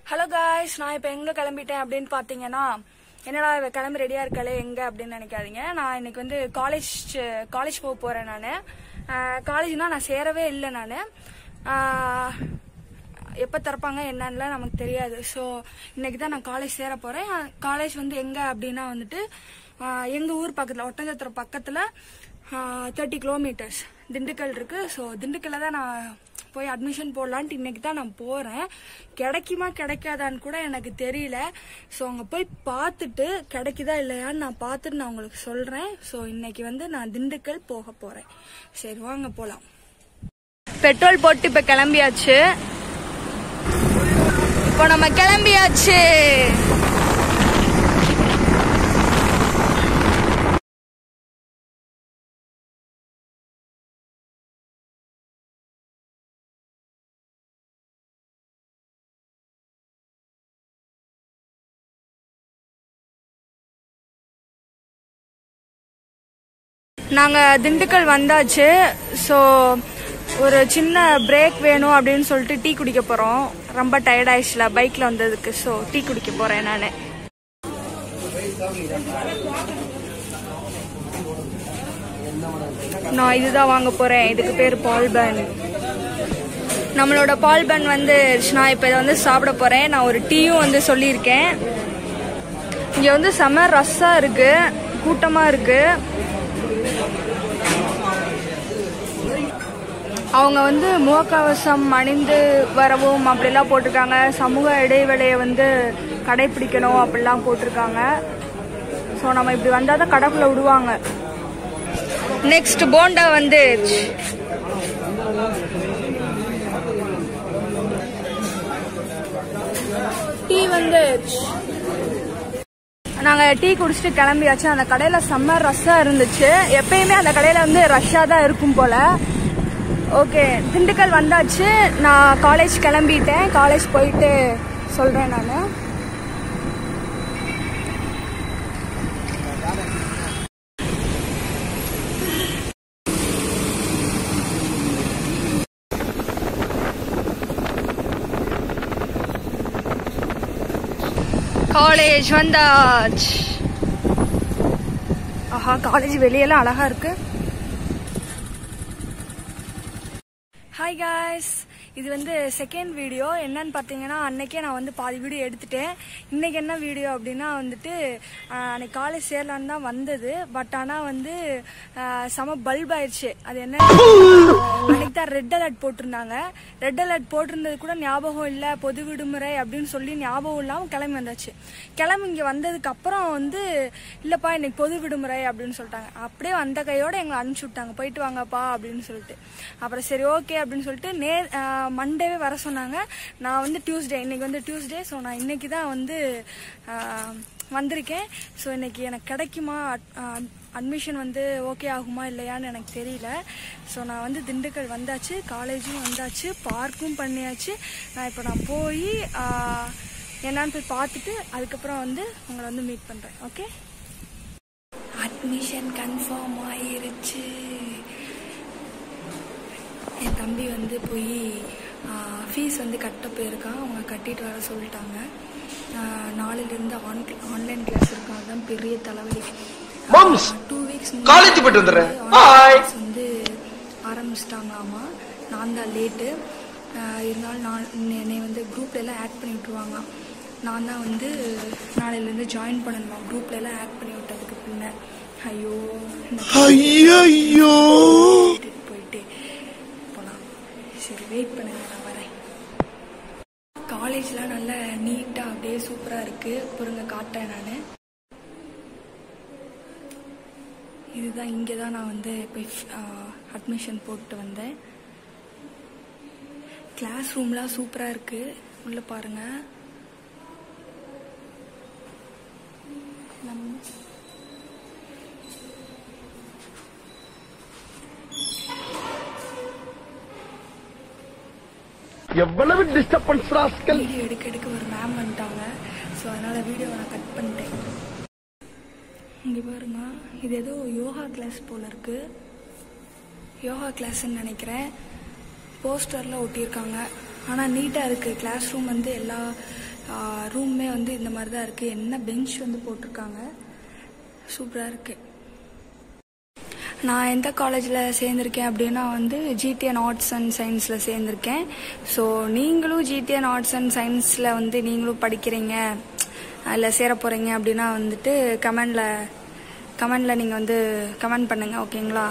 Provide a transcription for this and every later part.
Hello guys, நான் இப்போ எங்கே கிளம்பிட்டேன் அப்படின்னு பார்த்தீங்கன்னா, என்னடா கிளம்பி ரெடியாக இருக்காளே எங்கே அப்படின்னு நினைக்காதீங்க. நான் இன்னைக்கு வந்து காலேஜ் போக போகிறேன். காலேஜ்னால் நான் சேரவே இல்லை. நான் எப்போ திறப்பாங்க என்னன்னு நமக்கு தெரியாது. ஸோ இன்னைக்கு தான் நான் காலேஜ் சேர போகிறேன். காலேஜ் வந்து எங்கே அப்படின்னா வந்துட்டு எங்கள் ஊர் பக்கத்தில், ஒட்டஞ்சத்திரம் பக்கத்தில் 30 கிலோமீட்டர்ஸ் திண்டுக்கல் இருக்குது. ஸோ திண்டுக்கல்ல தான் நான் போய் அட்மிஷன் போடலான்ட்டு இன்னைக்கு தான் நான் போகிறேன். கிடைக்குமா கிடைக்காதான்னு கூட எனக்கு தெரியல. ஸோ அங்கே போய் பார்த்துட்டு கிடைக்குதா இல்லையான்னு நான் பார்த்துட்டு நான் உங்களுக்கு சொல்கிறேன். ஸோ இன்னைக்கு வந்து நான் திண்டுக்கல் போக போகிறேன். சரி வாங்க போகலாம். பெட்ரோல் போட்டு இப்போ கிளம்பியாச்சு. இப்போ நம்ம கிளம்பியாச்சு. நாங்கள் திண்டுக்கல் வந்தாச்சு. ஸோ ஒரு சின்ன பிரேக் வேணும் அப்படின்னு சொல்லிட்டு டீ குடிக்க போகிறோம். ரொம்ப டயர்ட் ஆயிடுச்சுல பைக்கில் வந்ததுக்கு. ஸோ டீ குடிக்க போகிறேன். நான் இதுதான் வாங்க போகிறேன். இதுக்கு பேர் பால் பன். நம்மளோட பால் பன் வந்து நான் இப்போ இதை வந்து சாப்பிட போகிறேன். நான் ஒரு டீயும் வந்து சொல்லியிருக்கேன். இங்கே வந்து செம ரஸ்ஸாக இருக்குது, கூட்டமாக இருக்குது. அவங்க வந்து முகக்கவசம் அணிந்து வரவும் அப்படிலாம் போட்டிருக்காங்க. சமூக இடைவெளியை வந்து கடைபிடிக்கணும் அப்படிலாம் போட்டிருக்காங்க. ஸோ நம்ம இப்படி வந்தால் தான் கடைக்குள்ள விடுவாங்க. நெக்ஸ்ட் போண்டா வந்து டீ வந்து நாங்கள் டீ குடிச்சிட்டு கிளம்பியாச்சு. அந்த கடையில் செம்ம ரஷ்ஷாக இருந்துச்சு. எப்பயுமே அந்த கடையில் வந்து ரஷ்ஷாக தான் இருக்கும் போல. ஓகே, திண்டுக்கல் வந்தாச்சு. நான் காலேஜ் கிளம்பிட்டேன். காலேஜ் போயிட்டு சொல்கிறேன். நான் காலேஜ் வந்தாச்சு. ஆஹா, காலேஜ் வெளியெல்லாம் அழகா இருக்கு. ஹாய் காய்ஸ், இது வந்து செகண்ட் வீடியோ. என்னன்னு பார்த்தீங்கன்னா, அன்னைக்கே நான் வந்து பாதி வீடியோ எடுத்துட்டேன். இன்னைக்கு என்ன வீடியோ அப்படின்னா வந்துட்டு அன்னைக்கு காலேஜ் சேரலான்னு தான் வந்தது. பட் ஆனால் வந்து செம பல்ப் ஆயிடுச்சு. அது என்ன, அன்னைக்கு தான் ரெட் அலர்ட் போட்டிருந்தாங்க. ரெட் அலர்ட் போட்டிருந்தது கூட ஞாபகம் இல்லை. பொது விடுமுறை அப்படின்னு சொல்லி ஞாபகம் இல்லாமல் கிளம்பி வந்தாச்சு. கிளம்பி இங்கே வந்ததுக்கு அப்புறம் வந்து இல்லைப்பா இன்னைக்கு பொது விடுமுறை அப்படின்னு சொல்லிட்டாங்க. அப்படியே வந்த கையோட எங்களை அனுப்பிச்சு விட்டாங்க, போயிட்டு வாங்கப்பா அப்படின்னு சொல்லிட்டு. அப்புறம் சரி ஓகே அப்படின்னு சொல்லிட்டு மண்டேவே வர சொன்னாங்க. நான் வந்து டியூஸ்டே, இன்னைக்கு வந்து டியூஸ்டே. ஸோ நான் இன்னைக்கு தான் வந்து வந்திருக்கேன். ஸோ இன்னைக்கு எனக்கு கிடைக்குமா, அட்மிஷன் வந்து ஓகே ஆகுமா இல்லையான்னு எனக்கு தெரியல. ஸோ நான் வந்து திண்டுக்கல் வந்தாச்சு, காலேஜும் வந்தாச்சு, பார்க்கும் பண்ணியாச்சு. நான் போய் என்னான்னு போய் பார்த்துட்டு அதுக்கப்புறம் வந்து உங்களை வந்து மீட் பண்ணுறேன். ஓகே, அட்மிஷன் கன்ஃபார்ம் ஆயிருச்சு. என் தம்பி வந்து போய் ஃபீஸ் வந்து கட்ட போயிருக்கான். அவங்க கட்டிட்டு வர சொல்லிட்டாங்க. நாளையிலேருந்து ஆன்லைன் கிளாஸ் இருக்காங்க. தான் பெரிய தலைவலி. 2 வீக்ஸ் காலேஜ் போயிட்டு வந்துடுறேன் வந்து ஆரம்பிச்சிட்டாங்களாமா. நான் தான் லேட்டு. இருந்தாலும் என்னை வந்து குரூப்ல எல்லாம் ஆட் பண்ணி விட்டுருவாங்க. நான் தான் வந்து நாளையிலேருந்து ஜாயின் பண்ணணுமா குரூப்ல எல்லாம் ஆட் பண்ணி விட்டதுக்கு பின்ன. ஐயோ போயிட்டு போலாம். சரி வெயிட் பண்ணுங்க, நான் வரேன். காலேஜ்லாம் நல்லா நீட்டாக அப்படியே சூப்பராக இருக்கு. பொருங்க காட்டேன். நான் இதுதான், இங்கே தான் நான் வந்து போய் அட்மிஷன் போட்டு வந்தேன். கிளாஸ் ரூம்லாம் சூப்பராக இருக்கு. உள்ள பாருங்க. எவ்வளவு டிஸ்டர்பன்ஸ் ராஸ்கல். வீடியோ எடுக்க ஒரு மேம் வந்துட்டாங்க. ஸோ அதனால வீடியோவை நான் கட் பண்ணிட்டேன். இங்கே பாருங்க, இது ஏதோ யோகா கிளாஸ் போல இருக்கு. யோகா கிளாஸ்ன்னு நினைக்கிறேன். போஸ்டர்ல ஒட்டியிருக்காங்க. ஆனால் நீட்டாக இருக்குது. கிளாஸ் ரூம் வந்து எல்லா ரூமுமே வந்து இந்த மாதிரி தான் இருக்குது. என்ன பெஞ்ச் வந்து போட்டிருக்காங்க, சூப்பராக இருக்குது. நான் எந்த காலேஜில் சேர்ந்துருக்கேன் அப்படின்னா வந்து ஜிடிஎன் ஆர்ட்ஸ் அண்ட் சயின்ஸில் சேர்ந்துருக்கேன். ஸோ நீங்களும் ஜிடிஎன் ஆர்ட்ஸ் அண்ட் சயின்ஸில் வந்து நீங்களும் படிக்கிறீங்க, அதில் சேர போகிறீங்க அப்படின்னா வந்துட்டு கமெண்டில் நீங்கள் வந்து கமெண்ட் பண்ணுங்கள், ஓகேங்களா?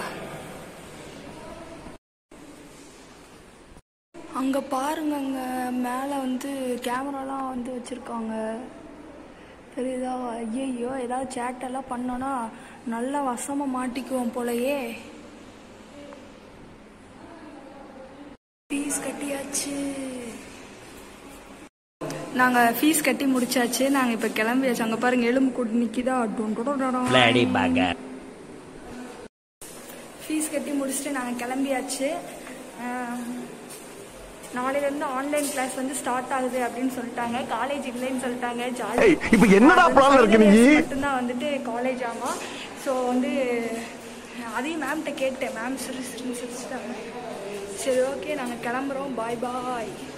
அங்கே பாருங்க, அங்கே மேலே வந்து கேமராலாம் வந்து வச்சுருக்காங்க, தெரியுதா? ஐயோ, ஏதாவது சேட்டெல்லாம் பண்ணோன்னா நல்லா வசமாக மாட்டிக்குவோம் போலயே. ஃபீஸ் கட்டியாச்சு, நாங்கள் ஃபீஸ் கட்டி முடிச்சாச்சு. நாங்கள் இப்போ கிளம்பியாச்சு. அங்கே பாருங்க எலும்பு கூட்டு நிற்கிதா. ஃபீஸ் கட்டி முடிச்சுட்டு நாங்கள் கிளம்பியாச்சு. நாளையிலேருந்து ஆன்லைன் கிளாஸ் வந்து ஸ்டார்ட் ஆகுது அப்படின்னு சொல்லிட்டாங்க. காலேஜ் இல்லைன்னு சொல்லிட்டாங்க. ஜாலி. இப்போ என்னடா ப்ராப்ளம் இருக்கு? நீ மட்டும்தான் வந்துட்டு காலேஜ் ஆமா. ஸோ வந்து அதையும் மேம்கிட்ட கேட்டேன். மேம் சிரிச்சிட்டாங்க. சரி, ஓகே, நாங்கள் கிளம்புறோம். பாய் பாய்.